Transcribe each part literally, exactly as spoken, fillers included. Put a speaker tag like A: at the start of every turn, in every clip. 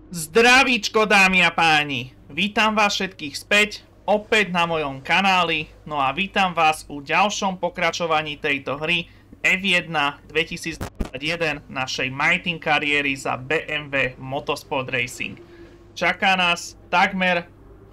A: Zdravíčko, dámy a páni, vítam vás všetkých späť, opäť na mojom kanáli, no a vítam vás u ďalšom pokračovaní tejto hry ef jeden dvetisícdvadsaťjeden našej Mighty kariéry za bé em vé Motorsport Racing. Čaká nás takmer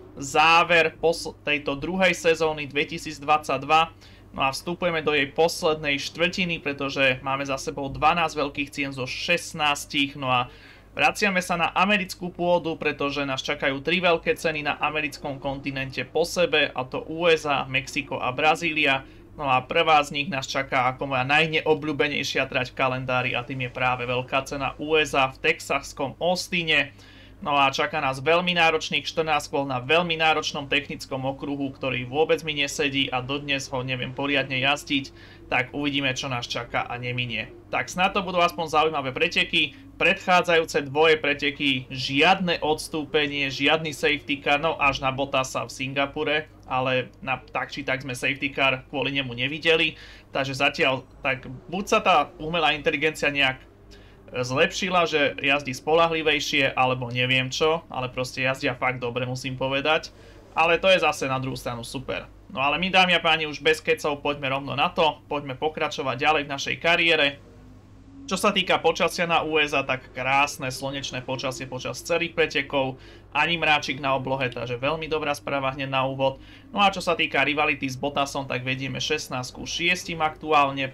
A: záver tejto druhej sezóny dvetisícdvadsaťdva, no a vstupujeme do jej poslednej štvrtiny, pretože máme za sebou dvanásť veľkých cien zo šestnástich, no a vraciame sa na americkú pôdu, pretože nás čakajú tri veľké ceny na americkom kontinente po sebe, a to ú es á, Mexiko a Brazília. No a prvá z nich nás čaká ako moja najneobľúbenejšia trať v kalendári, a tým je práve veľká cena ú es á v texaskom Austine. No a čaká nás veľmi náročných štrnásť kôl na veľmi náročnom technickom okruhu, ktorý vôbec mi nesedí a dodnes ho neviem poriadne jazdiť, tak uvidíme, čo nás čaká a neminie. Tak snad to budú aspoň zaujímavé preteky. Predchádzajúce dvoje preteky, žiadne odstúpenie, žiadny safety car, no až na Bottasa v Singapure, ale na, tak či tak sme safety car kvôli nemu nevideli, takže zatiaľ tak buď sa tá umelá inteligencia nejak zlepšila, že jazdí spolahlivejšie, alebo neviem čo, ale proste jazdia fakt dobre, musím povedať. Ale to je zase na druhú stranu super. No ale my, dámy a páni, už bez kecov poďme rovno na to, poďme pokračovať ďalej v našej kariére. Čo sa týka počasia na ú es á, tak krásne slnečné počasie počas celých pretekov, ani mráčik na oblohe, takže veľmi dobrá správa hneď na úvod. No a čo sa týka rivality s Bottasom, tak vedieme šestnásť ku šiestim aktuálne.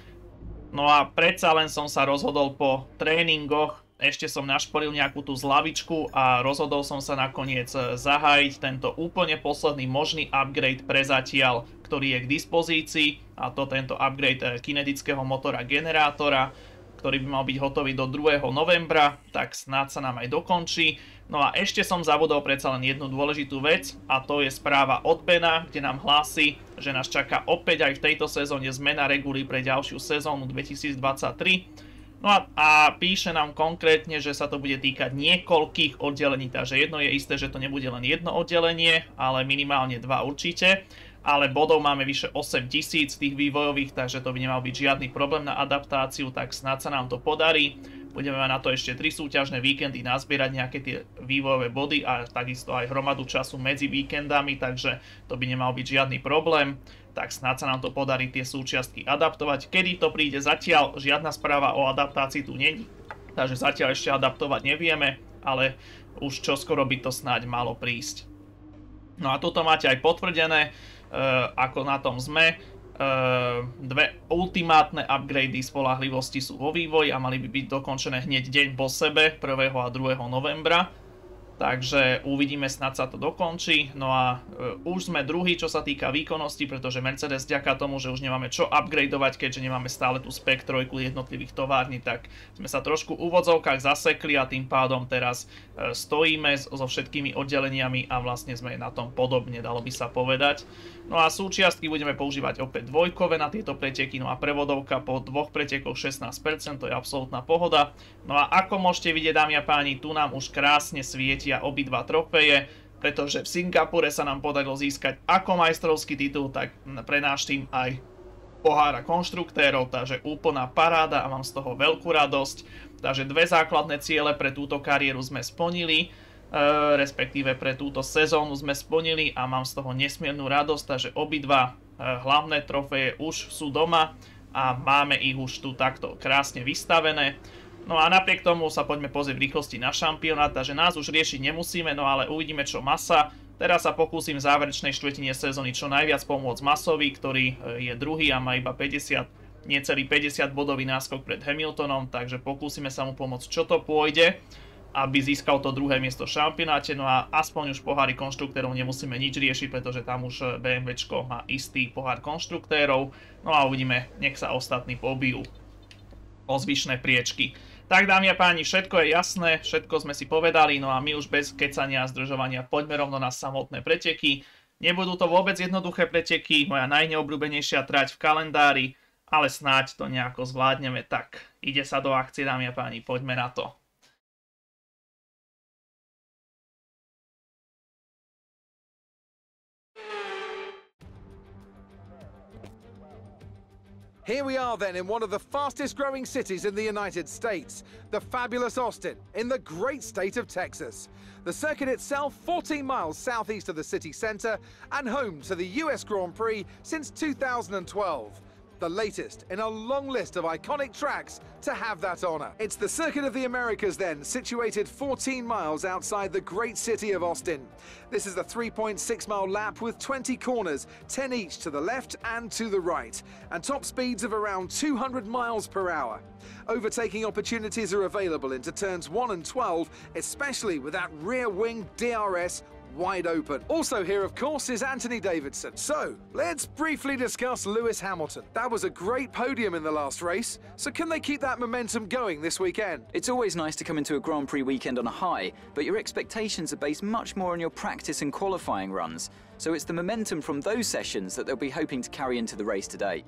A: No a predsa len som sa rozhodol po tréningoch, ešte som našporil nejakú tú zlavičku a rozhodol som sa nakoniec zahájiť tento úplne posledný možný upgrade pre zatiaľ, ktorý je k dispozícii, a to tento upgrade kinetického motora generátora, ktorý by mal byť hotový do druhého novembra, tak snáď sa nám aj dokončí. No a ešte som zabudol predsa len jednu dôležitú vec, a to je správa od Bena, kde nám hlási, že nás čaká opäť aj v tejto sezóne zmena reguly pre ďalšiu sezónu dvetisícdvadsaťtri. No a, a píše nám konkrétne, že sa to bude týkať niekoľkých oddelení, takže jedno je isté, že to nebude len jedno oddelenie, ale minimálne dva určite. Ale bodov máme vyše osem tisíc tých vývojových, takže to by nemal byť žiadny problém na adaptáciu, tak snad sa nám to podarí. Budeme mať na to ešte tri súťažné víkendy nazbierať nejaké tie vývojové body a takisto aj hromadu času medzi víkendami, takže to by nemal byť žiadny problém. Tak snad sa nám to podarí tie súčiastky adaptovať. Kedy to príde, zatiaľ žiadna správa o adaptácii tu není, takže zatiaľ ešte adaptovať nevieme, ale už čoskoro by to snáď malo prísť. No a toto máte aj potvrdené, Uh, ako na tom sme. Uh, dve ultimátne upgrady spolahlivosti sú vo vývoji a mali by byť dokončené hneď deň po sebe, prvého a druhého novembra. Takže uvidíme, snad sa to dokončí. No a uh, už sme druhý, čo sa týka výkonnosti, pretože Mercedes vďaka tomu, že už nemáme čo upgradovať, keďže nemáme stále tú spek trojku jednotlivých tovární, tak sme sa trošku v úvodzovkách zasekli a tým pádom teraz uh, stojíme so všetkými oddeleniami a vlastne sme na tom podobne, dalo by sa povedať. No a súčiastky budeme používať opäť dvojkové na tieto preteky, no a prevodovka po dvoch pretekoch šestnásť percent, to je absolútna pohoda. No a ako môžete vidieť, dámy a páni, tu nám už krásne svietia obidva trofeje, pretože v Singapure sa nám podarilo získať ako majstrovský titul, tak pre náš tým aj pohára konštruktérov, takže úplná paráda a mám z toho veľkú radosť. Takže dve základné ciele pre túto kariéru sme splnili. Uh, respektíve pre túto sezónu sme splnili a mám z toho nesmiernu radosť, takže obidva uh, hlavné trofeje už sú doma a máme ich už tu takto krásne vystavené. No a napriek tomu sa poďme pozrieť v rýchlosti na šampionát, takže nás už riešiť nemusíme, no ale uvidíme, čo Massa. Teraz sa pokúsim v záverečnej štvrtine sezóny čo najviac pomôcť Massovi, ktorý uh, je druhý a má iba päťdesiat, necelý päťdesiat bodový náskok pred Hamiltonom, takže pokúsime sa mu pomôcť, čo to pôjde, aby získal to druhé miesto v šampionáte. No a aspoň už pohári konštruktérov nemusíme nič riešiť, pretože tam už BMWčko má istý pohár konštruktérov. No a uvidíme, nech sa ostatní pobijú o zvyšné priečky. Tak, dámy a páni, všetko je jasné, všetko sme si povedali, no a my už bez kecania a zdržovania poďme rovno na samotné preteky. Nebudú to vôbec jednoduché preteky, moja najneobľúbenejšia trať v kalendári, ale snáď to nejako zvládneme. Tak, ide sa do akcie, dámy a páni, poďme na to.
B: Here we are then in one of the fastest growing cities in the United States, the fabulous Austin, in the great state of Texas. The circuit itself fourteen miles southeast of the city centre and home to the U S Grand Prix since two thousand twelve. The latest in a long list of iconic tracks to have that honour. It's the Circuit of the Americas then, situated fourteen miles outside the great city of Austin. This is the three point six mile lap with twenty corners, ten each to the left and to the right, and top speeds of around two hundred miles per hour. Overtaking opportunities are available into turns one and twelve, especially with that rear wing D R S wide open. Also here, of course, is Anthony Davidson. So, let's briefly discuss Lewis Hamilton. That was a great podium in the last race, so can they keep that momentum going this weekend?
C: It's always nice to come into a Grand Prix weekend on a high, but your expectations are based much more on your practice and qualifying runs, so it's the momentum from those sessions that they'll be hoping to carry into the race today.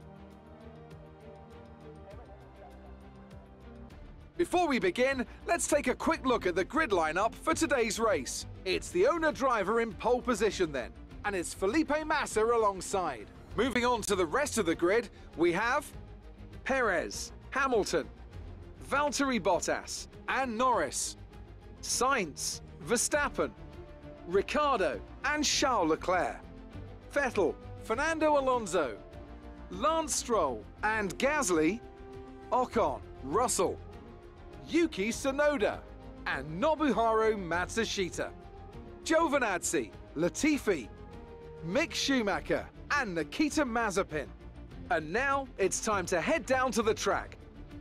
B: Before we begin, let's take a quick look at the grid lineup for today's race. It's the owner-driver in pole position then, and it's Felipe Massa alongside. Moving on to the rest of the grid, we have Perez, Hamilton, Valtteri Bottas, and Norris, Sainz, Verstappen, Ricciardo, and Charles Leclerc, Vettel, Fernando Alonso, Lance Stroll, and Gasly, Ocon, Russell, Yuki Tsunoda, and Nobuharu Matsushita, Giovinazzi, Latifi, Mick Schumacher, and Nikita Mazepin. And now it's time to head down to the track.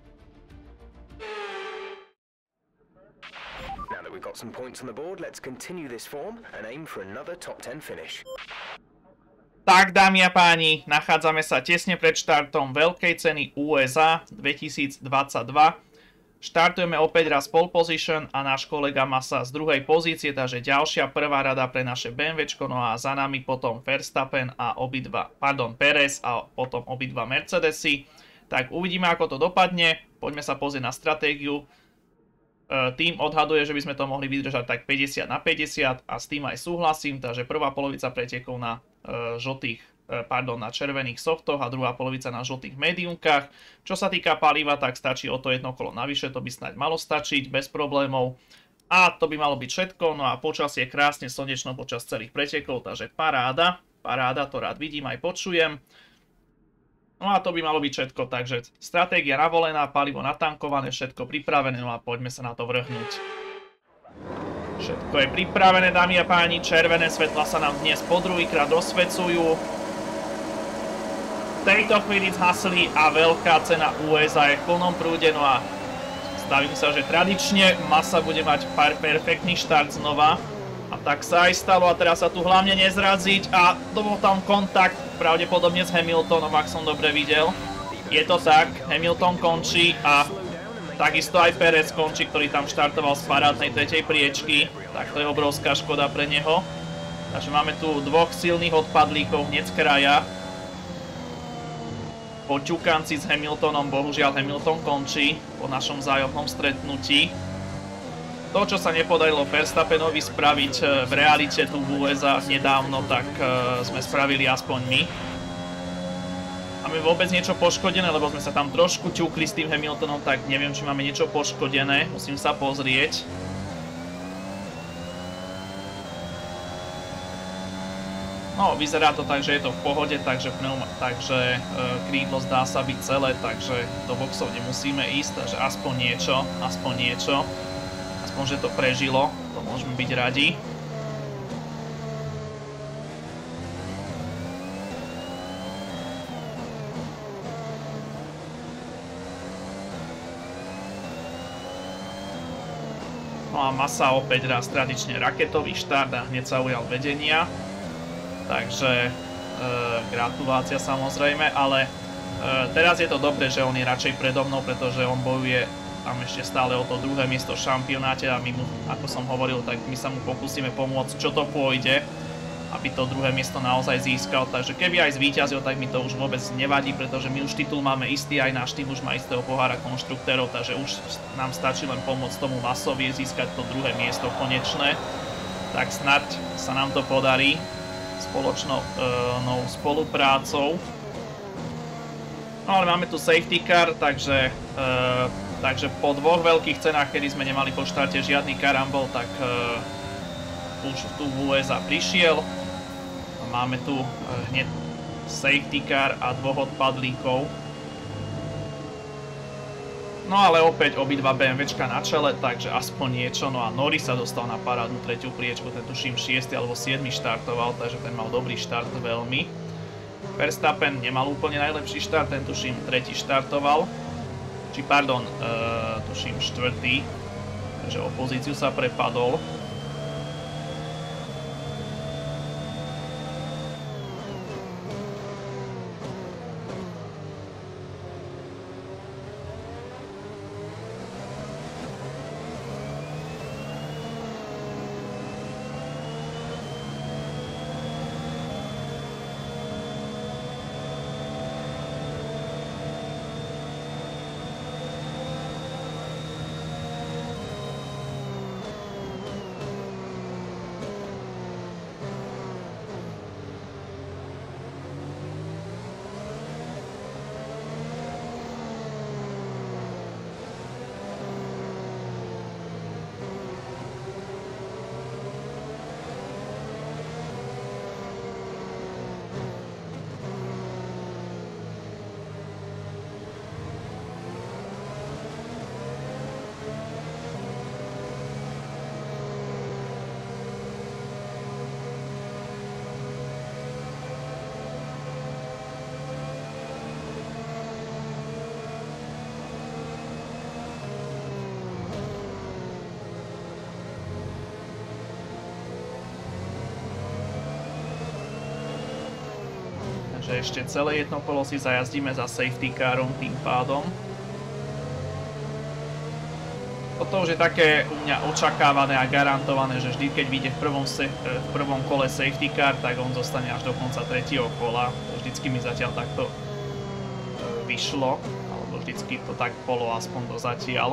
D: Now that we've got some points on the board, let's continue this form and aim for another top ten finish.
A: Tak, dámy a páni, nachádzame sa tesne pred štartom veľkej ceny U S A dvetisícdvadsaťdva. Štartujeme opäť raz pole position a náš kolega Massa z druhej pozície, takže ďalšia prvá rada pre naše BMWčko, no a za nami potom Verstappen a obidva, pardon, Perez a potom obidva Mercedesy. Tak uvidíme, ako to dopadne. Poďme sa pozrieť na stratégiu. Tým odhaduje, že by sme to mohli vydržať tak päťdesiat na päťdesiat a s tým aj súhlasím, takže prvá polovica pretekov na žltých pardon, na červených softoch a druhá polovica na žltých mediumkách. Čo sa týka paliva, tak stačí o to jedno kolo navyše, to by snáď malo stačiť bez problémov. A to by malo byť všetko, no a počasie je krásne slnečno počas celých pretekov, takže paráda, paráda, to rád vidím aj počujem. No a to by malo byť všetko, takže stratégia navolená, palivo natankované, všetko pripravené, no a poďme sa na to vrhnúť. Všetko je pripravené, dámy a páni, červené svetla sa nám dnes po druhýkrát rozsvecujú. V tejto chvíli zhasli a veľká cena U S A je v plnom prúde, no a stavím sa, že tradične Massa bude mať perfektný štart znova. A tak sa aj stalo a teraz sa tu hlavne nezraziť a to bol tam kontakt pravdepodobne s Hamiltonom, ak som dobre videl. Je to tak, Hamilton končí a takisto aj Perez končí, ktorý tam štartoval z parádnej tretej priečky. Tak to je obrovská škoda pre neho. Takže máme tu dvoch silných odpadlíkov hneď z kraja. Po ťukanci s Hamiltonom, bohužiaľ Hamilton končí po našom vzájomnom stretnutí. To, čo sa nepodarilo Verstappenovi spraviť v realite tu v U S A nedávno, tak sme spravili aspoň my. Máme vôbec niečo poškodené, lebo sme sa tam trošku ťukli s tým Hamiltonom, tak neviem, či máme niečo poškodené. Musím sa pozrieť. No, vyzerá to tak, že je to v pohode, takže, pneum, takže e, krídlo zdá sa byť celé, takže do boxov nemusíme ísť, takže aspoň niečo, aspoň niečo. Aspoň, že to prežilo, to môžeme byť radi. No a Massa opäť raz tradične raketový štart a hneď sa ujal vedenia. Takže e, gratulácia samozrejme, ale e, teraz je to dobré, že on je radšej predo mnou, pretože on bojuje tam ešte stále o to druhé miesto v šampionáte a my mu, ako som hovoril, tak my sa mu pokúsime pomôcť, čo to pôjde, aby to druhé miesto naozaj získal. Takže keby aj zvíťazil, tak mi to už vôbec nevadí, pretože my už titul máme istý, aj náš tým už má istého pohára konštruktérov, takže už nám stačí len pomôcť tomu Massovi získať to druhé miesto konečné. Tak snáď sa nám to podarí spoločnou e, spoluprácou. No No ale máme tu safety car, takže, uh, takže po dvoch veľkých cenách, kedy sme nemali po štarte žiadny karambol, tak uh, už tu v ú es á prišiel. Máme tu uh, hneď safety car a dvoch odpadlíkov. No ale opäť obidva BMWčka na čele, takže aspoň niečo. No a Norris sa dostal na parádnu tretiu priečku, ten tuším šiesty alebo siedmy štartoval, takže ten mal dobrý štart veľmi. Verstappen nemal úplne najlepší štart, ten tuším tretí štartoval. Či pardon, uh, tuším štvrtý, takže o pozíciu sa prepadol. Ešte celé jedno kolo si zajazdíme za safety carom tým pádom. Toto už je také u mňa očakávané a garantované, že vždy keď vyjde v prvom, v prvom kole safety car, tak on zostane až do konca tretieho kola. Vždycky mi zatiaľ takto vyšlo, alebo vždycky to tak bolo aspoň do zatiaľ.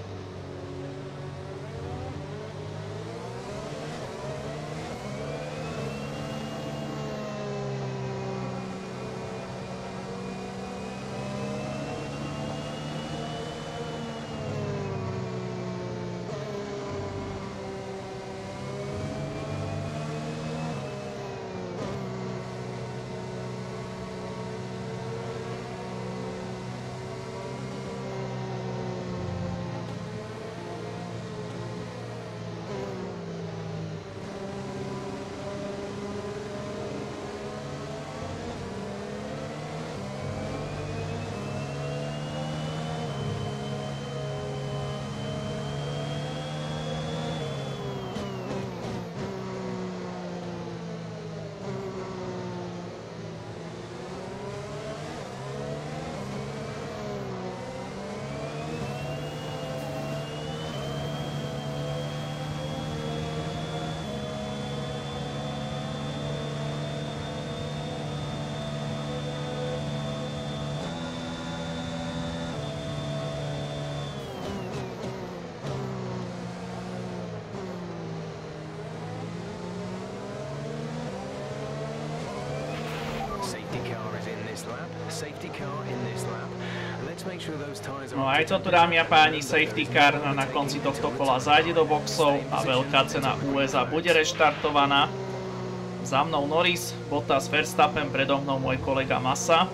A: No aj toto, dámy a páni, safety car na konci tohto kola zájde do boxov a veľká cena ú es á bude reštartovaná. Za mnou Norris, Bottas, Verstappen, predo mnou môj kolega Massa.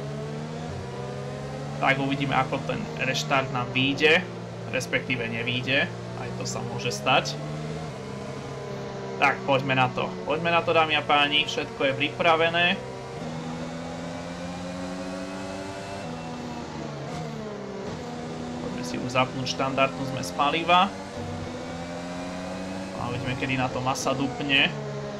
A: Tak uvidíme, ako ten reštart nám vyjde, respektíve nevyjde, aj to sa môže stať. Tak, poďme na to. Poďme na to, dámy a páni, všetko je pripravené. Zapnúť štandardnú zmes paliva. A uvidíme, kedy na to Massa dupne.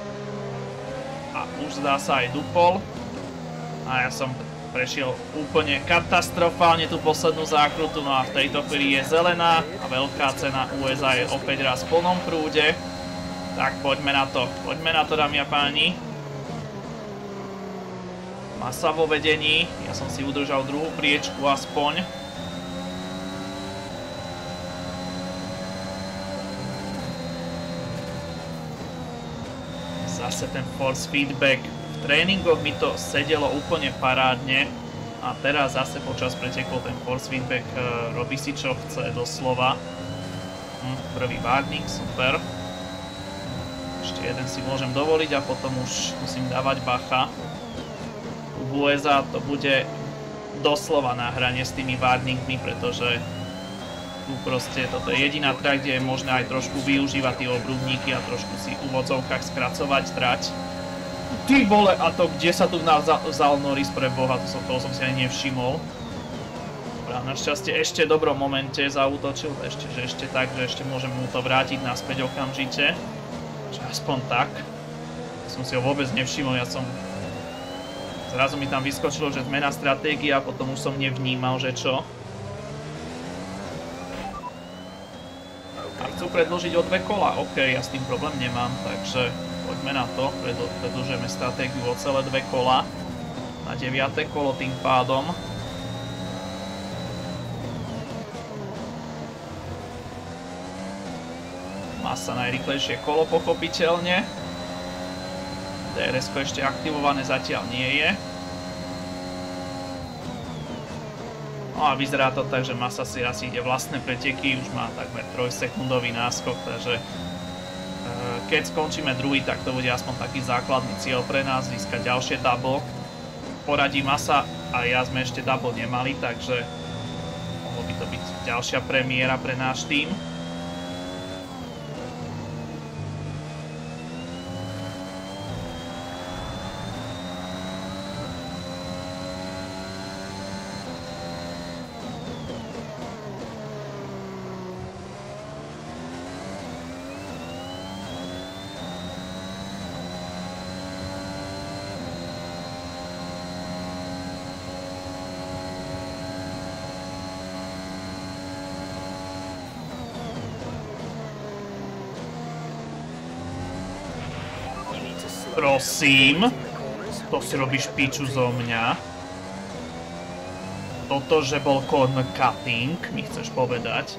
A: A už zdá sa aj dupol. A ja som prešiel úplne katastrofálne tú poslednú zákrutu. No a v tejto chvíli je zelená a veľká cena ú es á je opäť raz v plnom prúde. Tak poďme na to. Poďme na to, dámy a páni. Massa vo vedení. Ja som si udržal druhú priečku aspoň. Zase ten force feedback. V tréningoch mi to sedelo úplne parádne, A teraz zase počas pretekov ten Force Feedback robí si čo chce, doslova. Hm, prvý warning, super. Ešte jeden si môžem dovoliť a potom už musím dávať bacha. U ú es á to bude doslova na hrane s tými warningmi, pretože tu proste toto je jediná trať, kde je možné aj trošku využívať tie obrubníky a trošku si v úvodzovkách skracovať trať. Ty vole, a to kde sa tu vzal Norris pre boha, to som, toho som si ani nevšimol. Dobrá, našťastie ešte v dobrom momente zaútočil, ešte, že ešte tak, že ešte môžem mu to vrátiť naspäť okamžite. Že aspoň tak. Som si ho vôbec nevšimol, ja som... Zrazu mi tam vyskočilo, že zmena stratégia a potom už som nevnímal, že čo. A chcú predĺžiť o dve kola, ok, ja s tým problém nemám, takže... Poďme na to, predĺžujeme stratégiu o celé dve kola na deviate kolo tým pádom. Massa najrýchlejšie kolo pochopiteľne. dé er esko ešte aktivované zatiaľ nie je. No a vyzerá to tak, že Massa si asi ide vlastné preteky, už má takmer trojsekundový náskok, takže keď skončíme druhý, tak to bude aspoň taký základný cieľ pre nás, získať ďalšie double. Poradí Massa a ja sme ešte double nemali, takže mohlo by to byť ďalšia premiéra pre náš tím. Prosím, to si robíš piču zo mňa. Toto, že bol corn cutting, mi chceš povedať.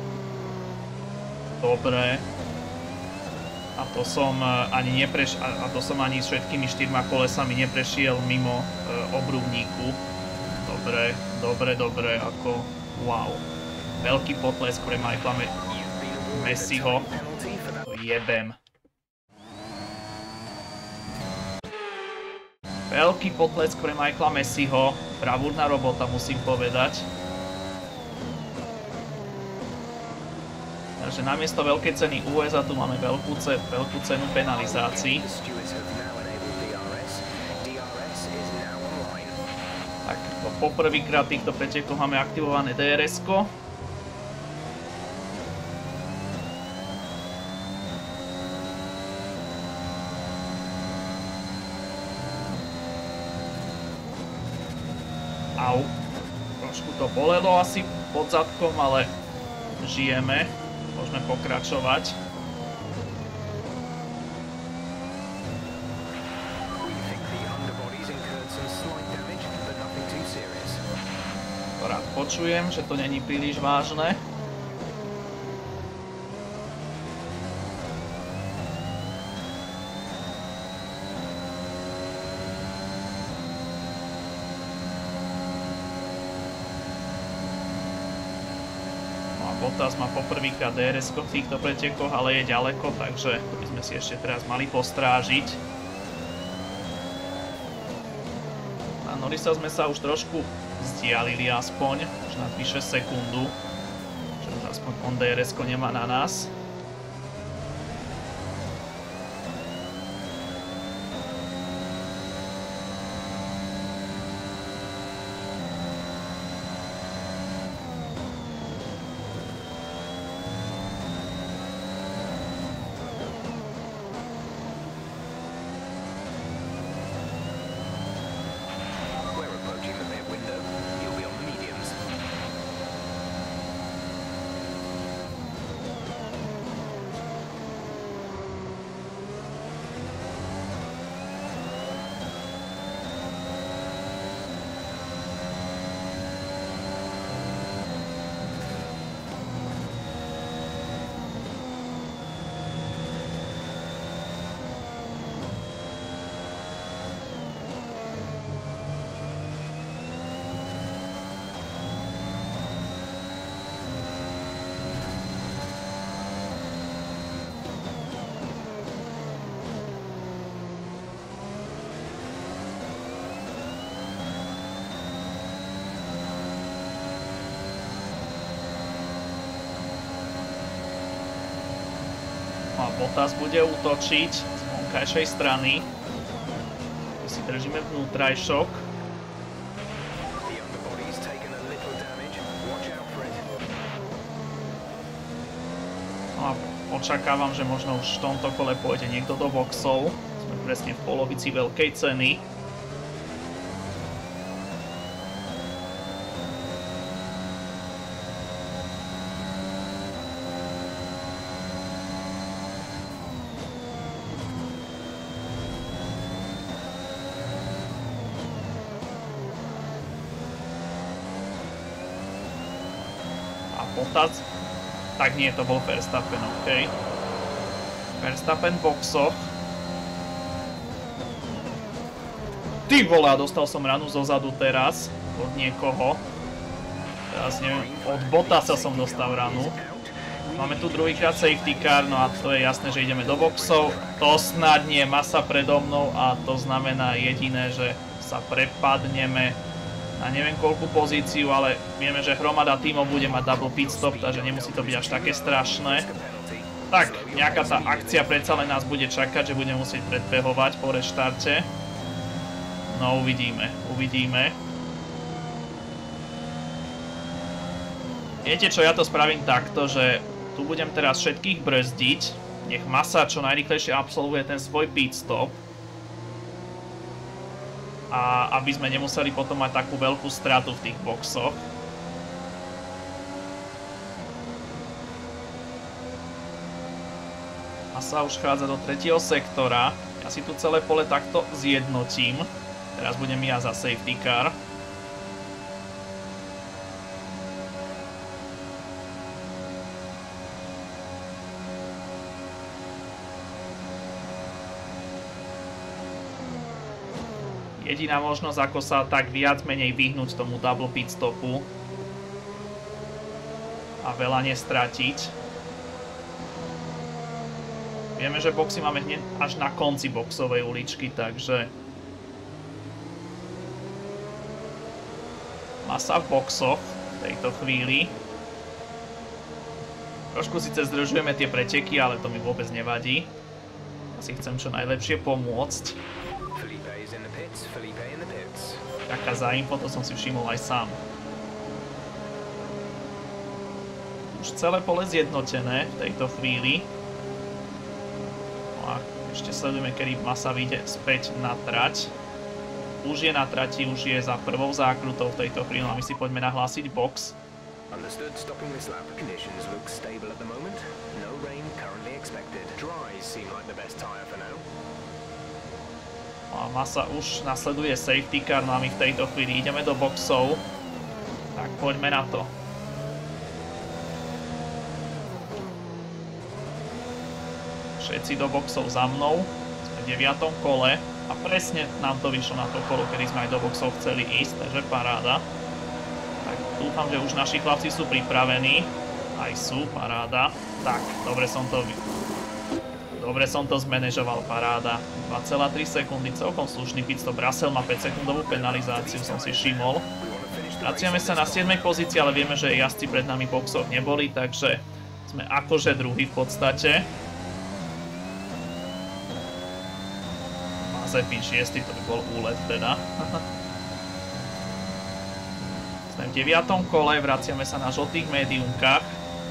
A: Dobre. A to som ani neprešiel, a to som ani s všetkými štyrma kolesami neprešiel mimo obrubníku. Dobre, dobre, dobre, ako wow. Veľký potlesk pre Michaela Messiho. To jebem. Veľký potlesk pre Michaela Messiho, bravúrna robota, musím povedať. Takže namiesto veľkej ceny ú es á tu máme veľkú, ce veľkú cenu penalizácií. Tak, poprvýkrát týchto pretekov máme aktivované dé er esko. Au. Trošku to bolelo asi pod zadkom, ale žijeme. Môžeme pokračovať. Rád počujem, že to není príliš vážne. Bottas má poprvýkrát dé er esko v týchto pretekoch, ale je ďaleko, takže to by sme si ešte teraz mali postrážiť. Na Norrisa sme sa už trošku vzdialili aspoň, už na vyše sekundu, že už aspoň on dé er esko nemá na nás. A Bottas bude útočiť z vonkajšej strany. Tu si držíme vnútrajšok. No a očakávam, že možno už v tomto kole pôjde niekto do boxov. Sme presne v polovici veľkej ceny.
B: Bottas. Tak nie, to bol Verstappen, OK. Verstappen v boxoch. Ty vole, dostal som ranu zozadu teraz od niekoho. Teraz neviem, od Bottasa som dostal ranu. Máme tu druhýkrát safety car, no a to je jasné, že ideme do boxov. To snad nie je masa predo mnou a to znamená jediné, že sa prepadneme na neviem koľkú pozíciu, ale vieme, že hromada tímov bude mať double pit stop, takže nemusí to byť až také strašné. Tak, nejaká tá akcia predsa len nás bude čakať, že budeme musieť predbehovať po reštarte. No uvidíme, uvidíme. Viete čo, ja to spravím takto, že tu budem teraz všetkých brzdiť. Nech Massa čo najrýchlejšie absolvuje ten svoj pit stop. A aby sme nemuseli potom mať takú veľkú stratu v tých boxoch. Massa už chádza do tretieho sektora. Ja si tu celé pole takto zjednotím. Teraz budem ja za safety car. Jediná možnosť, ako sa tak viac menej vyhnúť tomu double pit stopu a veľa nestratiť. Vieme, že boxy máme hneď až na konci boxovej uličky, takže Massa v boxoch v tejto chvíli. Trošku síce zdržujeme tie preteky, ale to mi vôbec nevadí. Ja si chcem čo najlepšie pomôcť. Taká za info, to som si všimol aj sám. Už celé pole zjednotené v tejto chvíli. No a ešte sledujeme, kedy Massa vyjde späť na trať. Už je na trati, už je za prvou zákrutou v tejto chvíli, no a my si poďme nahlásiť box.
D: Understood. Stopping this lap. Conditions look stable at the moment. No rain currently expected. Dries seem like the best tire for now.
B: A Massa už nasleduje safety car, no a my v tejto chvíli ideme do boxov. Tak poďme na to. Všetci do boxov za mnou. Sme v deviatom kole. A presne nám to vyšlo na to kolo, kedy sme aj do boxov chceli ísť, takže paráda. Tak dúfam, že už naši chlapci sú pripravení. Aj sú, paráda. Tak, dobre som to... Dobre som to zmanéžoval, paráda. dva celé tri sekundy, celkom slušný pitstop. Russell má päťsekundovú penalizáciu, som si všimol. Vraciame sa na siedmej pozícii, ale vieme, že jazdci pred nami v boxoch neboli, takže sme akože druhý v podstate. Mazepin šiesty, to by bol úlet teda. Sme v deviatom kole, vraciame sa na žltých médiumkách.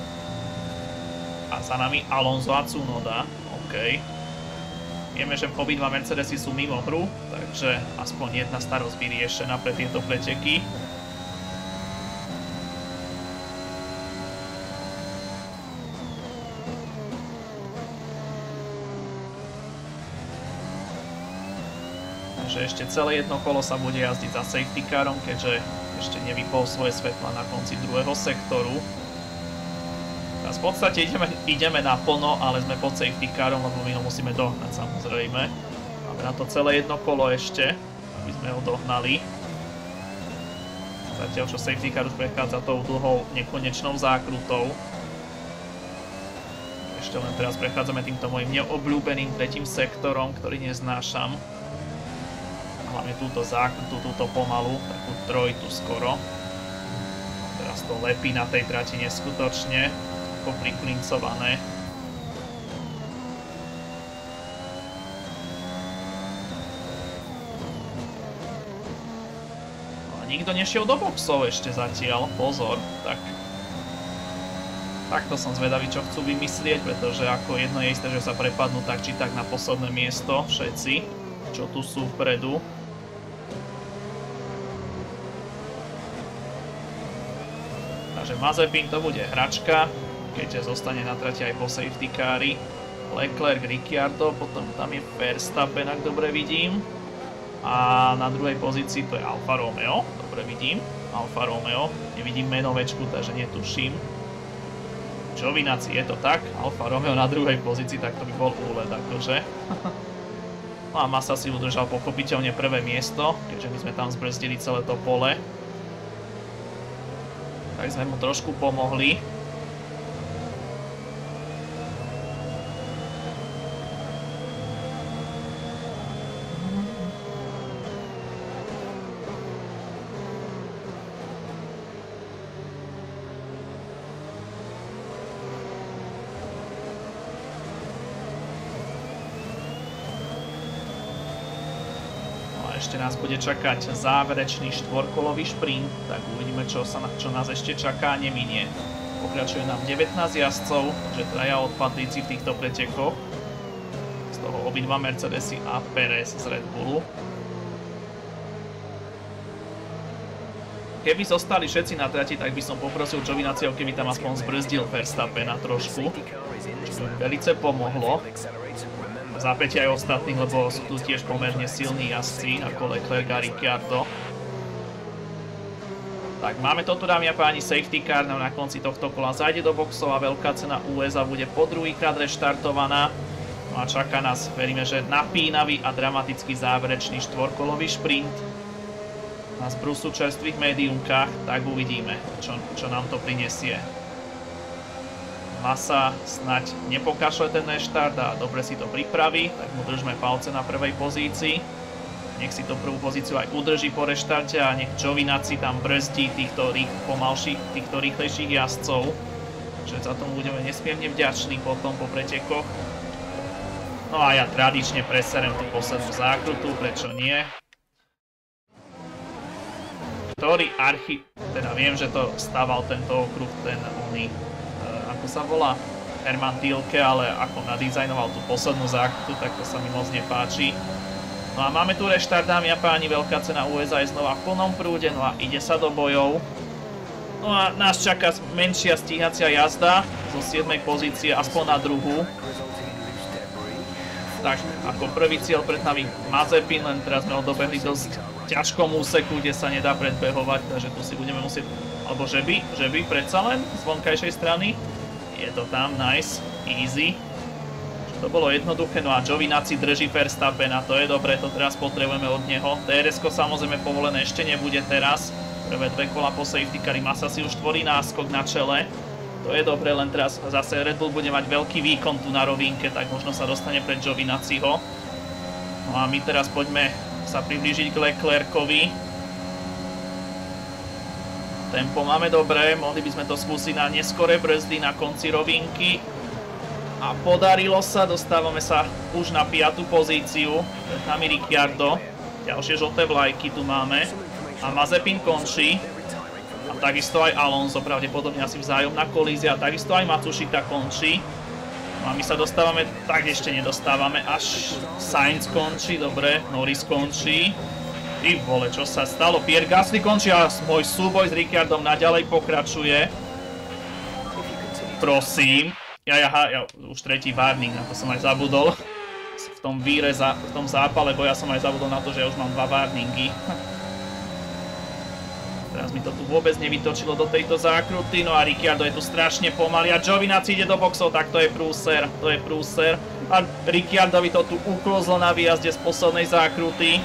B: A za nami Alonso a Tsunoda. OK. Vieme, že obidva Mercedesy sú mimo hru, takže aspoň jedna starosť vyriešená pre tieto preteky. Takže ešte celé jedno kolo sa bude jazdiť za safety carom, keďže ešte nevypol svoje svetla na konci druhého sektoru. Teraz v podstate ideme, ideme naplno, ale sme pod safety carom, lebo my ho musíme dohnať samozrejme. Máme na to celé jedno kolo ešte, aby sme ho dohnali. Zatiaľ čo safety car už prechádza tou dlhou nekonečnou zákrutou. Ešte len teraz prechádzame týmto mojim neobľúbeným tretím sektorom, ktorý neznášam. Hlavne túto zákrutu, túto pomalu, takú trojtu skoro. Teraz to lepí na tej trati neskutočne. Priklincované.
A: nikto nešiel do boxov ešte zatiaľ, pozor, tak... Takto som zvedavý, čo chcú vymyslieť, pretože ako jedno je isté, že sa prepadnú tak či tak na posledné miesto všetci, čo tu sú vpredu. Takže Mazepin to bude hračka, keďže zostane na trati aj po safety kári. Leclerc, Ricciardo, potom tam je Verstappen, ak dobre vidím. A na druhej pozícii to je Alfa Romeo, dobre vidím, Alfa Romeo, nevidím menovečku, takže netuším. Giovinazzi, je to tak, Alfa Romeo na druhej pozícii, tak to by bol úlet, akože. No a Massa si udržal pochopiteľne prvé miesto, keďže my sme tam zbrzdili celé to pole. Tak sme mu trošku pomohli. Ešte nás bude čakať záverečný štvorkolový šprint, tak uvidíme, čo, sa, čo nás ešte čaká, neminie. Pokračuje nám devätnásť jazdcov, takže traja odpadlíci v týchto pretekoch. Z toho obidva Mercedesy a Perez z Red Bullu. Keby zostali všetci na trati, tak by som poprosil Giovinazziho, keby tam aspoň zbrzdil Verstappena trošku, čo by velice pomohlo. Zápäť aj ostatných, lebo sú tu tiež pomerne silní jazdci, ako Leclerc a Ricciardo. Tak, máme to tu, dámy a páni, safety car, no na konci tohto kola zajde do boxov a veľká cena ú es á bude po druhýkrát reštartovaná. No a čaká nás, veríme, že napínavý a dramatický záverečný štvorkolový šprint. Na zbrusu čerstvých médiumkách, tak uvidíme, čo, čo nám to prinesie. Massa snať nepokašle ten reštart a dobre si to pripraví, tak mu držme palce na prvej pozícii. Nech si to prvú pozíciu aj udrží po reštarte a nech Giovinazzi tam brzdí týchto, rých, pomalších, týchto rýchlejších jazdcov. Že za tomu budeme nesmierne vďační potom po pretekoch. No a ja tradične preserem tú poslednú zákrutu, prečo nie? Ktorý archi... Teda viem, že to stával tento okruh, ten oný... ako sa volá, Hermann Tilke, ale ako nadizajnoval tú poslednú zákrutu, tak to sa mi moc nepáči. No a máme tu reštart, dámy a páni, veľká cena ú es á je znova v plnom prúde, no a ide sa do bojov. No a nás čaká menšia stíhacia jazda zo siedmej pozície aspoň na druhú. Tak, ako prvý cieľ pred nami Mazepin, len teraz sme ho dobehli dosť ťažkom úseku, kde sa nedá predbehovať, takže tu si budeme musieť, alebo že by, že by predsa len z vonkajšej strany. Je to tam, nice, easy. To bolo jednoduché, no a Giovinazzi drží Verstappena, to je dobre, to teraz potrebujeme od neho. té er esko samozrejme povolené ešte nebude teraz. Prvé dve kola po safety cari, Massa si už tvorí náskok na čele. To je dobre, len teraz zase Red Bull bude mať veľký výkon tu na rovinke, tak možno sa dostane pred Giovinazziho. No a my teraz poďme sa priblížiť k Leclercovi. Tempo máme dobré, mohli by sme to skúsiť na neskoré brzdy na konci rovinky. A podarilo sa, dostávame sa už na piatu pozíciu. Pred nami Ricciardo, ďalšie žlté vlajky tu máme. A Mazepin končí. A takisto aj Alonso, pravdepodobne asi vzájomná kolízia. A takisto aj Matsushita končí. No a my sa dostávame, tak ešte nedostávame, až Sainz končí, dobre, Norris končí. Ty vole, čo sa stalo? Pierre Gasly končí a môj súboj s Ricciardom naďalej pokračuje. Prosím. Ja, ja, ja, už tretí warning, na to som aj zabudol. V tom víre, v tom zápale boja som aj zabudol na to, že ja už mám dva warningy. Teraz mi to tu vôbec nevytočilo do tejto zákruty, no a Ricciardo je tu strašne pomalý a Giovinazzi ide do boxov, tak to je prúser, to je prúser. A Ricciardovi to tu uklzlo na výjazde z poslednej zákruty.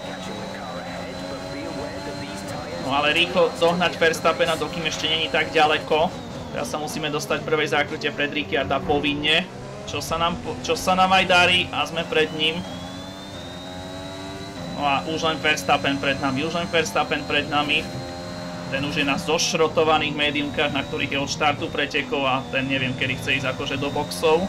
A: No ale rýchlo dohnať Verstappena, dokým ešte není tak ďaleko. Teraz sa musíme dostať v prvej zákrute pred Ricciarda povinne, čo sa, nám, čo sa nám aj darí a sme pred ním. No a už len Verstappen pred nami, už len Verstappen pred nami. Ten už je na zošrotovaných médiumkách, na ktorých je od štartu pretekov a ten neviem, kedy chce ísť akože do boxov.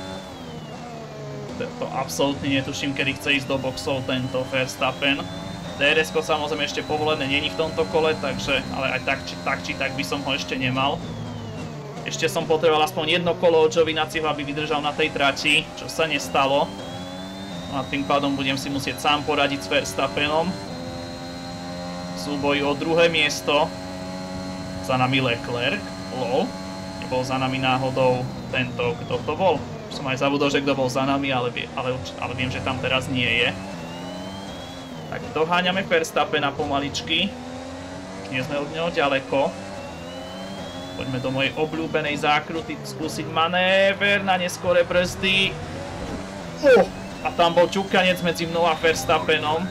A: To absolútne netuším, kedy chce ísť do boxov tento Verstappen. dé er esko samozrejme ešte povolené není v tomto kole, takže, ale aj tak či, tak či tak by som ho ešte nemal. Ešte som potreboval aspoň jedno kolo od Giovinazziho, aby vydržal na tej trati, čo sa nestalo. A tým pádom budem si musieť sám poradiť s Verstappenom. Súboj o druhé miesto. Za nami Leclerc. Lol. Nebol za nami náhodou tento, kto to bol. Som aj zabudol, že kto bol za nami, ale, ale, ale viem, že tam teraz nie je. Tak doháňame Verstappena pomaličky. Už nie sme od neho ďaleko. Poďme do mojej obľúbenej zákruty skúsiť manéver na neskoré brzdy. Oh, a tam bol čukanec medzi mnou a Verstappenom.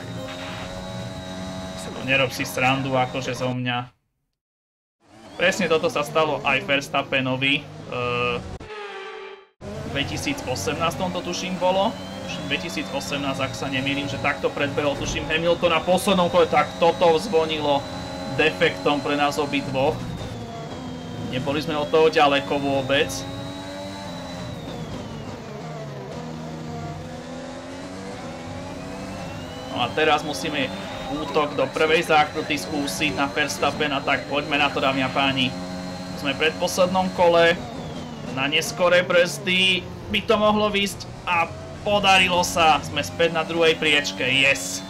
A: Nerob si srandu akože zo mňa. Presne toto sa stalo aj Verstappenovi. Uh, dvetisícosemnásť to tuším bolo. Tuším dvetisícosemnásť, ak sa nemýlim, že takto predbehol tuším Hamilton na poslednom kole, tak toto zvonilo defektom pre nás obidvoch. Neboli sme od toho ďaleko vôbec. No a teraz musíme útok do prvej zákruty skúsiť na Verstappena, tak poďme na to, dámy a páni. Sme v predposlednom kole, na neskoré brzdy by to mohlo výsť a podarilo sa. Sme späť na druhej priečke, yes.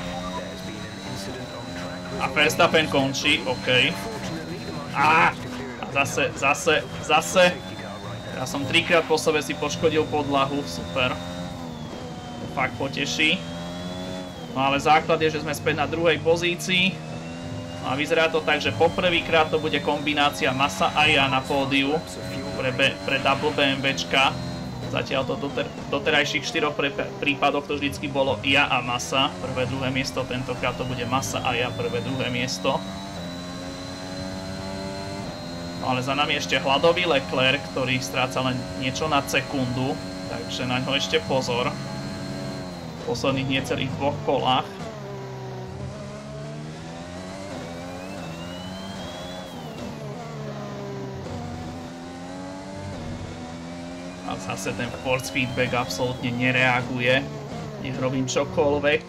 A: A Verstappen končí, OK. Á, a zase, zase, zase. Ja som trikrát po sebe si poškodil podlahu, super. To fakt poteší. No ale základ je, že sme späť na druhej pozícii. No a vyzerá to tak, že poprvýkrát to bude kombinácia Massa a ja na pódiu pre, pre double BMWčka. Zatiaľ to doter, doterajších štyroch prípadoch to vždycky bolo ja a Massa, prvé, druhé miesto. Tentokrát to bude Massa a ja, prvé, druhé miesto. No ale za nami ešte hladový Leclerc, ktorý stráca len niečo nad sekundu, takže na ňo ešte pozor. V posledných niecelých dvoch kolách. A zase ten force feedback absolútne nereaguje. Nech robím čokoľvek.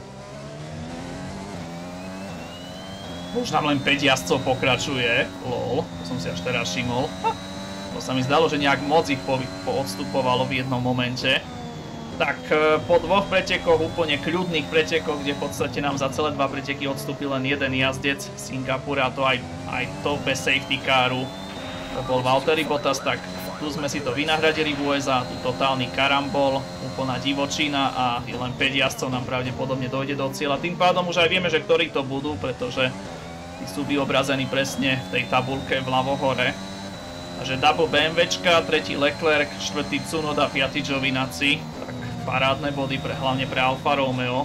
A: Už nám len päť jazdcov pokračuje. Lol, to som si až teraz všimol. To sa mi zdalo, že nejak moc ich poodstupovalo v jednom momente. Tak po dvoch pretekoch, úplne kľudných pretekoch, kde v podstate nám za celé dva preteky odstúpil len jeden jazdec z Singapura, a to aj, aj to bez safety caru. To bol Valtteri Bottas, tak tu sme si to vynahradili v ú es á, tu totálny karambol, úplná divočina a len päť jazdcov nám pravdepodobne dojde do cieľa. Tým pádom už aj vieme, že ktorí to budú, pretože tí sú vyobrazení presne v tej tabulke vľavo hore. Takže double BMWčka, tretí Leclerc, štvrtý Tsunoda, piaty Giovinazzi. Tak parádne body pre, hlavne pre Alfa Romeo.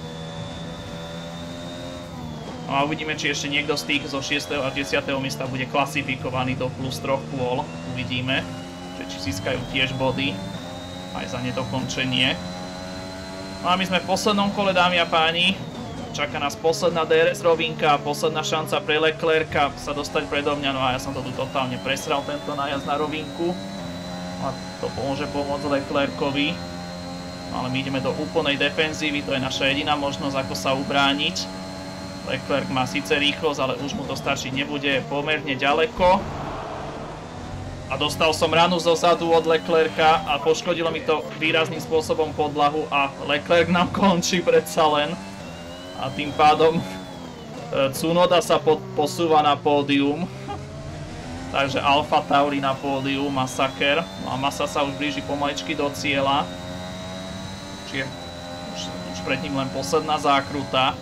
A: No a uvidíme, či ešte niekto z tých zo šiesteho a desiateho miesta bude klasifikovaný do plus troch kôl. Uvidíme, že či získajú tiež body aj za nedokončenie. No a my sme v poslednom kole, dámy a páni. Čaká nás posledná dé er es rovinka, posledná šanca pre Leclerca sa dostať predo mňa, no a ja som to tu totálne presral, tento nájazd na rovinku. A to pomôže pomôcť Leclercovi. Ale my ideme do úplnej defenzívy, to je naša jediná možnosť, ako sa ubrániť. Leclerc má síce rýchlosť, ale už mu to stačiť nebude, je pomerne ďaleko. A dostal som ranu zo zadu od Leclerca a poškodilo mi to výrazným spôsobom podlahu a Leclerc nám končí predsa len. A tým pádom Tsunoda sa pod, posúva na pódium. Takže Alfa Tauri na pódium, masaker. No a Massa sa už blíži pomaličky do cieľa. Čiže už, už pred ním len posledná zákruta.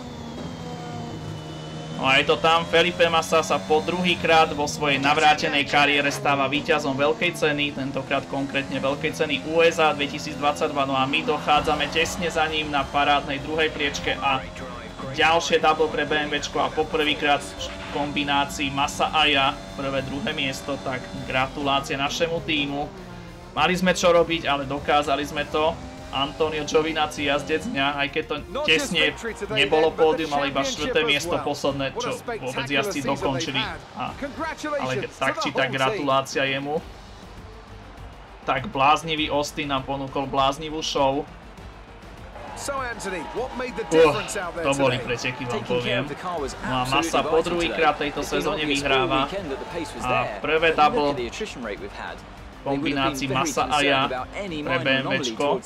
A: No a je to tam, Felipe Massa sa po druhýkrát vo svojej navrátenej kariére stáva víťazom veľkej ceny, tentokrát konkrétne veľkej ceny ú es á dvetisícdvadsaťdva, no a my dochádzame tesne za ním na parádnej druhej priečke a ďalšie double pre BMWčko a poprvýkrát v kombinácii Massa a ja, prvé, druhé miesto, tak gratulácie našemu tímu. Mali sme čo robiť, ale dokázali sme to. Antonio Giovinazzi, jazdec dňa, aj keď to tesne nebolo pódium, ale iba štvrté miesto posledné, čo vôbec jazdci dokončili. A, ale tak či tak gratulácia jemu. Tak bláznivý Austin nám ponúkol bláznivú show.
B: So Anthony, what made the
A: Uh,
B: difference out there
A: to boli
B: today?
A: preteky, vám poviem. No a Massa po druhýkrát tejto sezóne vyhráva a prvé double kombinácii Massa a ja pre BMWčko.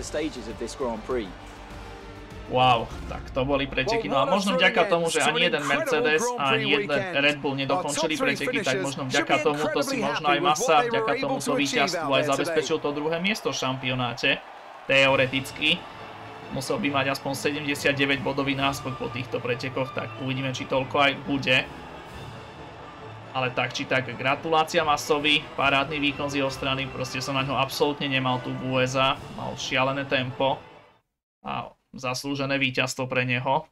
A: Wow, tak to boli preteky. No a možno vďaka tomu, že ani jeden Mercedes a ani jeden Red Bull nedokončili preteky, tak možno vďaka tomu to si možno aj Massa, vďaka tomuto víťazstvu aj zabezpečil to druhé miesto v šampionáte. Teoreticky. Musel by mať aspoň sedemdesiatdeväť bodový náskok po týchto pretekoch, tak uvidíme, či toľko aj bude. Ale tak či tak, gratulácia Massovi, parádny výkon z jeho strany, proste som na ňo absolútne nemal tu v ú es á, mal šialené tempo a zaslúžené víťazstvo pre neho.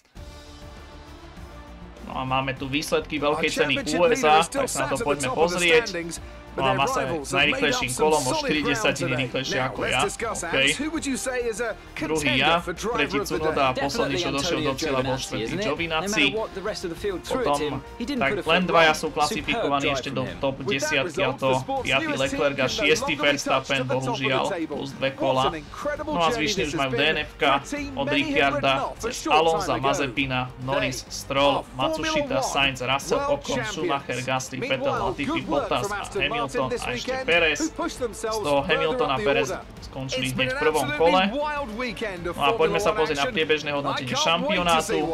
A: No a máme tu výsledky veľkej ceny ú es á, tak sa na to poďme pozrieť. No a Massa je s najrýchlejším kolom o štyri desatiny rýchlejšie ako ja. Okay. Druhý ja, tretí Tsunoda a posledný, čo došiel do cieľa, bol štvrtý Giovinazzi. Potom tak len dvaja sú klasifikovaní ešte do top desiatky, a to piaty Leclerc a šiesty Verstappen, bohužiaľ, plus dve kola. No a zvyšní už majú dé en efka od Ricciarda cez Alonsa, Mazepina, Norris, Stroll, Matsushita, Sainz, Russell, Ocon, Schumacher, Gasly, Vettel, Latifi, Bottas a Hamilton. Hamilton a ešte Perez. Z toho Hamilton a Perez skončili hneď v prvom kole. No a poďme sa pozrieť na priebežné hodnotenie šampionátu.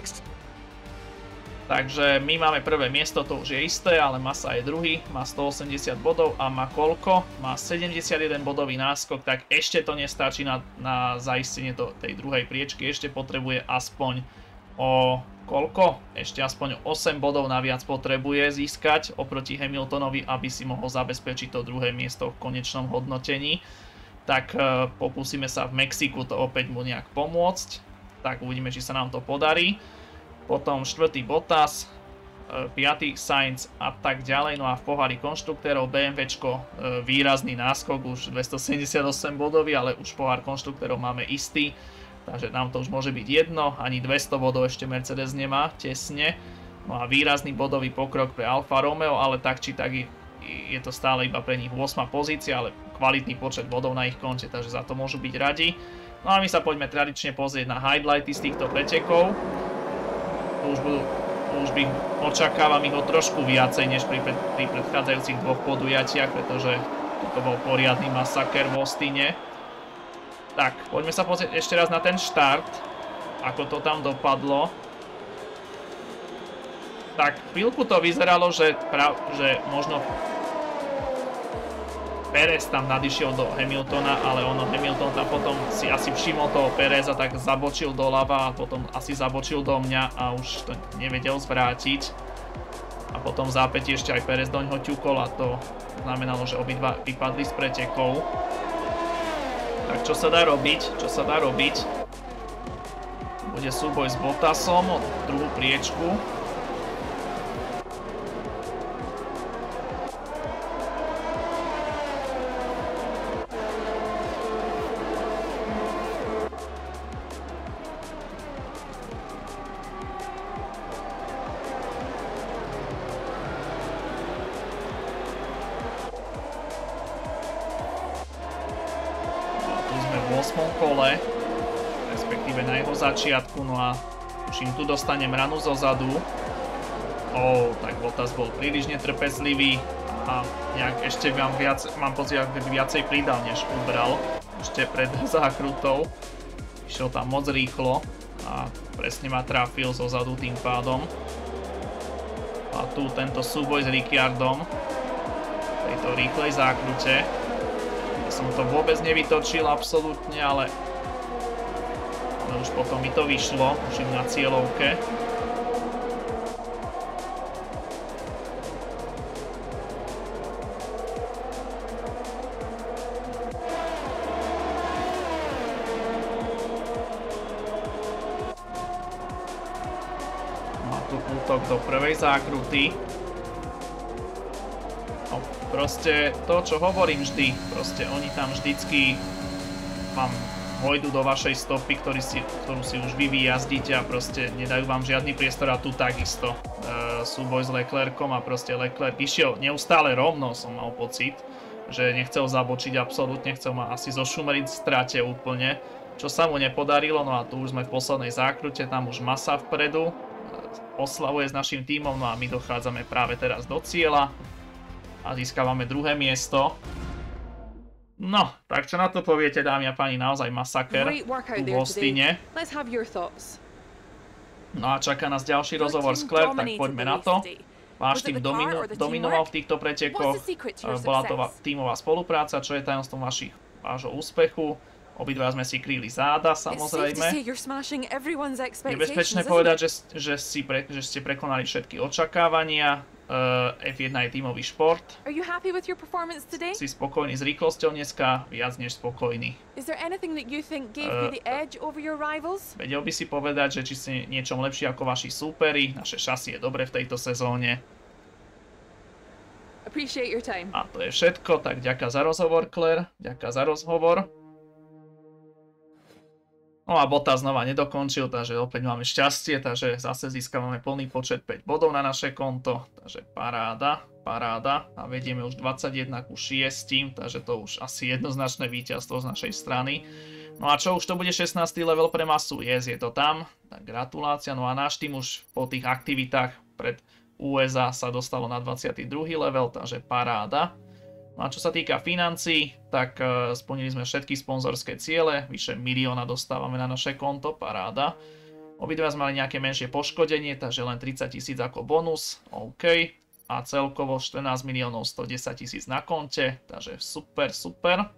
A: Takže my máme prvé miesto, to už je isté, ale Massa je druhý, má stoosemdesiat bodov a má koľko? Má sedemdesiatjeden bodový náskok, tak ešte to nestačí na, na zaistenie to, tej druhej priečky, ešte potrebuje aspoň o koľko? Ešte aspoň osem bodov naviac potrebuje získať oproti Hamiltonovi, aby si mohol zabezpečiť to druhé miesto v konečnom hodnotení. Tak e, pokúsime sa v Mexiku to opäť mu nejak pomôcť. Tak uvidíme, či sa nám to podarí. Potom štvrtý Bottas, e, piaty Sainz a tak ďalej. No a v pohári konštruktérov BMWčko e, výrazný náskok, už dvestosedemdesiatosem bodový, ale už pohár konštruktérov máme istý. Takže nám to už môže byť jedno, ani dvesto bodov ešte Mercedes nemá, tesne. No a výrazný bodový pokrok pre Alfa Romeo, ale tak či tak je to stále iba pre nich ôsma pozícia, ale kvalitný počet bodov na ich konte, takže za to môžu byť radi. No a my sa poďme tradične pozrieť na highlighty z týchto pretekov. Tu už budú, tu už by očakávam ich o trošku viacej, než pri, pri predchádzajúcich dvoch podujatiach, pretože to bol poriadny masaker v Austine. Tak, poďme sa pozrieť ešte raz na ten štart, ako to tam dopadlo. Tak, chvíľku to vyzeralo, že, prav, že možno Perez tam nadišiel do Hamiltona, ale ono Hamilton tam potom si asi všimol toho Pereza, tak zabočil doľava a potom asi zabočil do mňa a už to nevedel zvrátiť. A potom v zápätí ešte aj Perez doňho ťukol a to znamenalo, že obidva vypadli z pretekov. Tak čo sa dá robiť? Čo sa dá robiť? Bude súboj s Bottasom o druhú priečku. v ôsmom kole, respektíve na jeho začiatku, no a už im tu dostanem ranu zozadu. Ó, tak Bottas bol príliš netrpezlivý a nejak ešte mám, viac, mám pocit, že by viacej pridal, než ubral ešte pred zákrutou. Išiel tam moc rýchlo a presne ma trafil zozadu tým pádom. A tu tento súboj s Ricciardom v tejto rýchlej zákrute. Ja som to vôbec nevytočil absolútne, ale, ale už potom mi to vyšlo, už im na cieľovke. Má tu útok do prvej zákruty. No, proste to, čo hovorím vždy, proste oni tam vždycky vám vojdu do vašej stopy, ktorý si, ktorú si už vy vyjazdíte a proste nedajú vám žiadny priestor a tu takisto e, súboj s Leclercom a proste Leclerc išiel neustále rovno, som mal pocit, že nechcel zabočiť absolútne, chcel ma asi zošumeriť v strate úplne, čo sa mu nepodarilo, no a tu už sme v poslednej zákrute, tam už Massa vpredu oslavuje s našim tímom, no a my dochádzame práve teraz do cieľa a získavame druhé miesto. No, tak čo na to poviete, dámy a páni, naozaj masaker tu v Austine. No a čaká nás ďalší rozhovor s Claire, tak poďme na to. Váš tým domino, dominoval v týchto pretekoch, bola to tímová spolupráca, čo je tajomstvom vašich, vášho úspechu. Obidva sme si kryli záda, samozrejme. Je bezpečné povedať, že, že, si pre, že ste prekonali všetky očakávania. Uh, ef jeden je tímový šport. Si spokojný s rýchlosťou dneska, viac než spokojný. Uh, vedel by si povedať, že či ste niečom lepší ako vaši súperi, naše šasy je dobre v tejto sezóne. A to je všetko, tak ďakujem za rozhovor, Claire, ďakujem za rozhovor. No a Bottas znova nedokončil, takže opäť máme šťastie, takže zase získavame plný počet päť bodov na naše konto, takže paráda, paráda a vedieme už dvadsaťjeden ku šiestim, takže to už asi jednoznačné víťazstvo z našej strany. No a čo, už to bude šestnásty level pre Massu, yes, je to tam, tak gratulácia, no a náš tým už po tých aktivitách pred ú es á sa dostalo na dvadsiaty druhý level, takže paráda. No a čo sa týka financií, tak uh, splnili sme všetky sponzorské ciele, vyše milióna dostávame na naše konto, paráda. Obidva sme mali nejaké menšie poškodenie, takže len tridsať tisíc ako bonus, OK. A celkovo štrnásť miliónov stodesať tisíc na konte, takže super, super.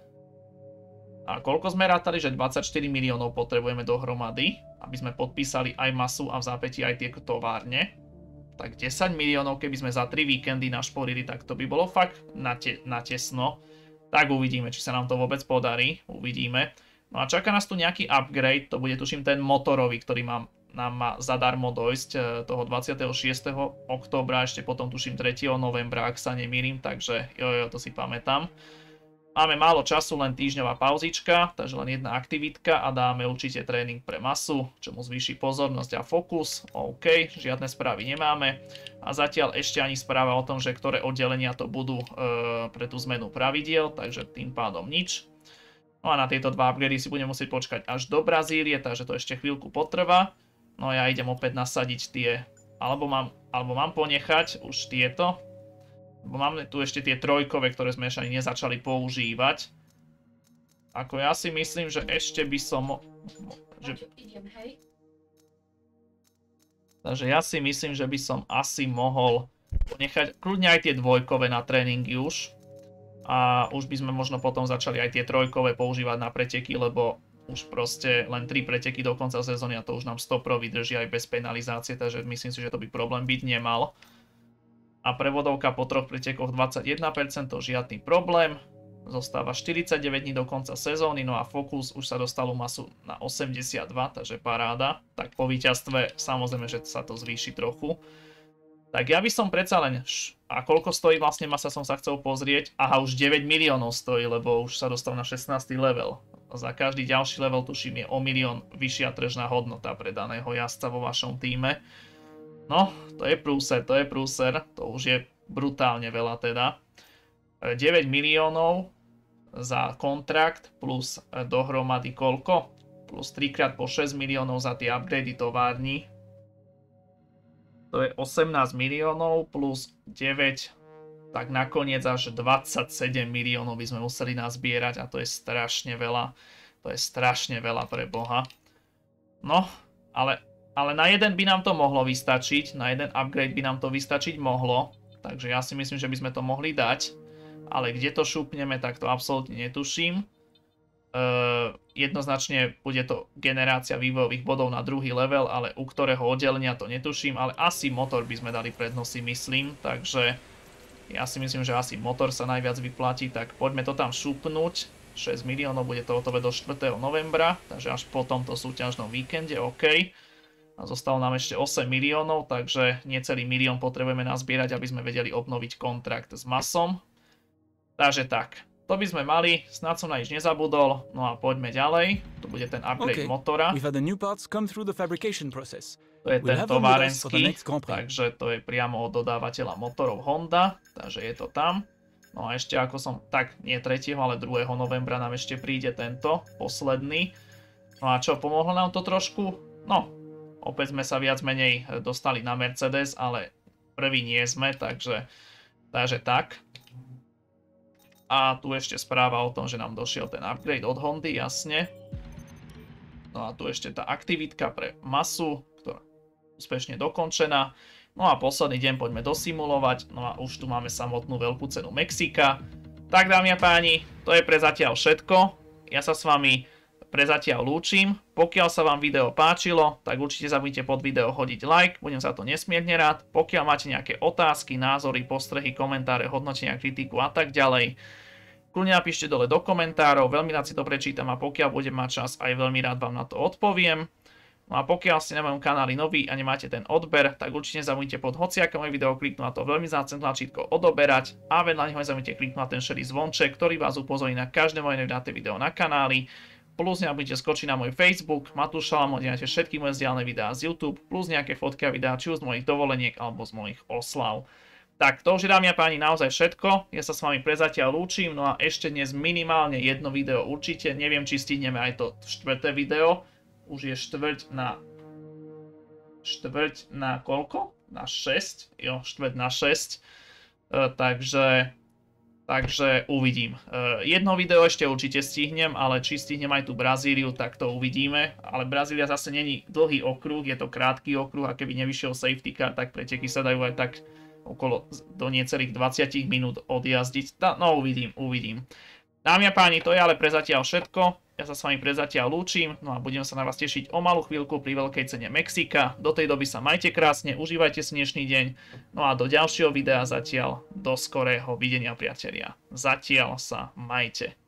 A: A koľko sme rátali, že dvadsaťštyri miliónov potrebujeme dohromady, aby sme podpísali aj Massu a v zápätí aj tie továrne. Tak desať miliónov, keby sme za tri víkendy našporili, tak to by bolo fakt nate, natesno. Tak uvidíme, či sa nám to vôbec podarí. Uvidíme. No a čaká nás tu nejaký upgrade. To bude tuším ten motorový, ktorý mám, nám má zadarmo dojsť toho dvadsiateho šiesteho októbra. Ešte potom tuším tretieho novembra, ak sa nemýlim. Takže jo, jo, to si pamätám. Máme málo času, len týždňová pauzička, takže len jedna aktivitka a dáme určite tréning pre Massu, čo mu zvýši pozornosť a fokus. OK, žiadne správy nemáme. A zatiaľ ešte ani správa o tom, že ktoré oddelenia to budú e, pre tú zmenu pravidiel, takže tým pádom nič. No a na tieto dva upgrady si budem musieť počkať až do Brazílie, takže to ešte chvíľku potrvá. No ja idem opäť nasadiť tie, alebo mám, alebo mám ponechať už tieto. Bo máme tu ešte tie trojkové, ktoré sme ešte ani nezačali používať. Ako ja si myslím, že ešte by som... Že... Takže ja si myslím, že by som asi mohol ponechať kľudne aj tie dvojkové na tréningy už. A už by sme možno potom začali aj tie trojkové používať na preteky, lebo už proste len tri preteky do konca sezóny a to už nám sto pro vydrží aj bez penalizácie, takže myslím si, že to by problém byť nemal. A prevodovka po troch pretekoch dvadsaťjeden percent, to žiadny problém. Zostáva štyridsaťdeväť dní do konca sezóny, no a Focus už sa dostal Massu na osemdesiatdva, takže paráda. Tak po víťazstve samozrejme, že sa to zvýši trochu. Tak ja by som predsa len... A koľko stojí vlastne Massa, som sa chcel pozrieť. Aha, už deväť miliónov stojí, lebo už sa dostal na šestnásty level. Za každý ďalší level, tuším, je o milión vyššia tržná hodnota pre daného jazdca vo vašom týme. No, to je prúser, to je prúser, to už je brutálne veľa teda. deväť miliónov za kontrakt plus dohromady koľko? Plus tri krát po šesť miliónov za tie upgrady továrni. To je osemnásť miliónov plus deväť, tak nakoniec až dvadsaťsedem miliónov by sme museli nazbierať a to je strašne veľa. To je strašne veľa pre Boha. No, ale... Ale na jeden by nám to mohlo vystačiť, na jeden upgrade by nám to vystačiť mohlo, takže ja si myslím, že by sme to mohli dať, ale kde to šupneme, tak to absolútne netuším. Uh, jednoznačne bude to generácia vývojových bodov na druhý level, ale u ktorého oddelenia to netuším, ale asi motor by sme dali prednosť, si myslím, takže ja si myslím, že asi motor sa najviac vyplatí, tak poďme to tam šupnúť. šesť miliónov, bude to hotové do štvrtého novembra, takže až po tomto súťažnom víkende, OK. A zostalo nám ešte osem miliónov, takže necelý milión potrebujeme nazbierať, aby sme vedeli obnoviť kontrakt s Massom. Takže tak, to by sme mali, snad som na nič nezabudol, no a poďme ďalej. Tu bude ten upgrade okay. motora. To je ten továrenský, takže to je priamo od dodávateľa motorov Honda, takže je to tam. No a ešte ako som, tak nie tretieho ale druhého novembra nám ešte príde tento, posledný. No a čo, pomohlo nám to trošku? No, opäť sme sa viac menej dostali na Mercedes, ale prvý nie sme, takže, takže tak. A tu ešte správa o tom, že nám došiel ten upgrade od Hondy, jasne. No a tu ešte tá aktivitka pre masu, ktorá je úspešne dokončená. No a posledný deň poďme dosimulovať. No a už tu máme samotnú veľkú cenu Mexika. Tak dámy a páni, to je pre zatiaľ všetko. Ja sa s vami pre zatiaľ lúčim. Pokiaľ sa vám video páčilo, tak určite zabudnite pod video hodiť like, budem za to nesmierne rád. Pokiaľ máte nejaké otázky, názory, postrehy, komentáre, hodnotenia, kritiku a tak ďalej, kľudne napíšte dole do komentárov, veľmi rád si to prečítam a pokiaľ budem mať čas, aj veľmi rád vám na to odpoviem. No a pokiaľ ste na mojom kanáli noví a nemáte ten odber, tak určite nezabudnite pod hociaké moje video kliknúť na to veľmi vzácne tlačítko odoberať a vedľa neho nezabudnite kliknúť na ten šedý zvonček, ktorý vás upozorní na každé moje novináte video na kanáli. Plus nebudete skočiť na môj Facebook, Matúš Šalamón, kde máte všetky moje vzdialené videá z YouTube, plus nejaké fotky a videá či už z mojich dovoleniek alebo z mojich oslav. Tak to už je, dámy a páni, naozaj všetko. Ja sa s vami prezatiaľ lúčim, no a ešte dnes minimálne jedno video určite. Neviem, či stihneme aj to štvrté video. Už je štvrť na... Štvrť na koľko? Na šesť? Jo, štvrť na šesť. E, takže... Takže uvidím. Jedno video ešte určite stihnem, ale či stihnem aj tú Brazíliu, tak to uvidíme. Ale Brazília zase není dlhý okruh, je to krátky okruh a keby nevyšiel safety car, tak preteky sa dajú aj tak okolo do niecelých dvadsať minút odjazdiť. No uvidím, uvidím. Dámy a páni, to je ale pre zatiaľ všetko. Ja sa s vami pre zatiaľ lúčim, no a budem sa na vás tešiť o malú chvíľku pri veľkej cene Mexika. Do tej doby sa majte krásne, užívajte si dnešný deň. No a do ďalšieho videa zatiaľ do skorého videnia, priatelia. Zatiaľ sa majte.